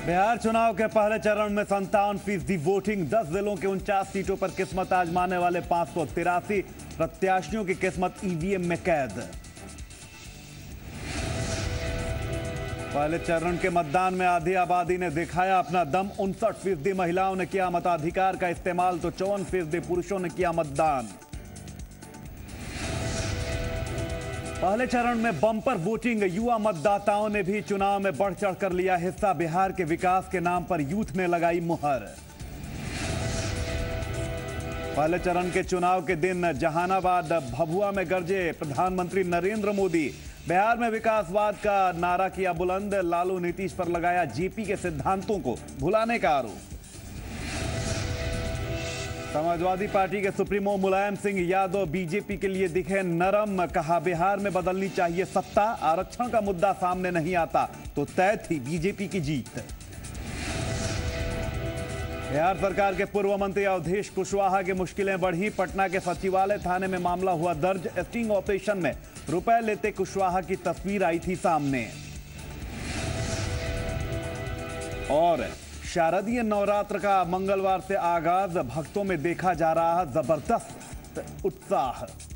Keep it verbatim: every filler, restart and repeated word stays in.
बिहार चुनाव के पहले चरण में संतावन फीसदी वोटिंग, दस जिलों के उनचास सीटों पर किस्मत आजमाने वाले पांच सौ तिरासी प्रत्याशियों की किस्मत ईवीएम में कैद। पहले चरण के मतदान में आधी आबादी ने दिखाया अपना दम, उनसठ फीसदी महिलाओं ने किया मताधिकार का इस्तेमाल तो चौवन फीसदी पुरुषों ने किया मतदान। पहले चरण में बम्पर वोटिंग, युवा मतदाताओं ने भी चुनाव में बढ़ चढ़कर लिया हिस्सा, बिहार के विकास के नाम पर यूथ ने लगाई मुहर। पहले चरण के चुनाव के दिन जहानाबाद भभुआ में गरजे प्रधानमंत्री नरेंद्र मोदी, बिहार में विकासवाद का नारा किया बुलंद, लालू नीतीश पर लगाया जेपी के सिद्धांतों को भुलाने का आरोप। समाजवादी पार्टी के सुप्रीमो मुलायम सिंह यादव बीजेपी के लिए दिखे नरम, कहा बिहार में बदलनी चाहिए सत्ता, आरक्षण का मुद्दा सामने नहीं आता तो तय थी बीजेपी की जीत। बिहार सरकार के पूर्व मंत्री अवधेश कुशवाहा की मुश्किलें बढ़ी, पटना के सचिवालय थाने में मामला हुआ दर्ज, स्टिंग ऑपरेशन में रुपए लेते कुशवाहा की तस्वीर आई थी सामने। और शारदीय नवरात्र का मंगलवार से आगाज, भक्तों में देखा जा रहा जबरदस्त उत्साह।